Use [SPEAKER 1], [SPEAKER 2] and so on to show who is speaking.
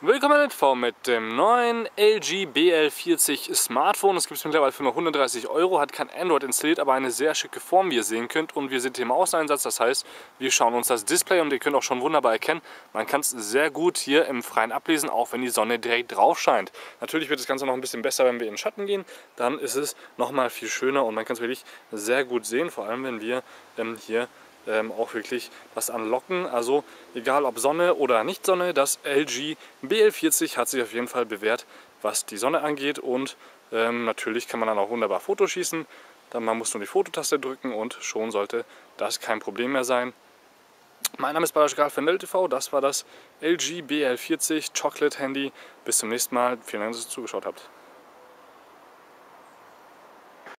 [SPEAKER 1] Willkommen in NTV mit dem neuen LG BL40 Smartphone. Das gibt es mittlerweile für nur 130 €, hat kein Android installiert, aber eine sehr schicke Form, wie ihr sehen könnt. Und wir sind hier im Außeneinsatz, das heißt, wir schauen uns das Display und ihr könnt auch schon wunderbar erkennen, man kann es sehr gut hier im Freien ablesen, auch wenn die Sonne direkt drauf scheint. Natürlich wird das Ganze noch ein bisschen besser, wenn wir in den Schatten gehen, dann ist es nochmal viel schöner und man kann es wirklich sehr gut sehen, vor allem wenn wir hier auch wirklich was anlocken. Also egal ob Sonne oder nicht Sonne, das LG BL40 hat sich auf jeden Fall bewährt, was die Sonne angeht. Und natürlich kann man dann auch wunderbar Fotos schießen. Dann man muss nur die Fototaste drücken und schon sollte das kein Problem mehr sein. Mein Name ist Balasch Graf von NTV. Das war das LG BL40 Chocolate Handy. Bis zum nächsten Mal. Vielen Dank, dass ihr zugeschaut habt.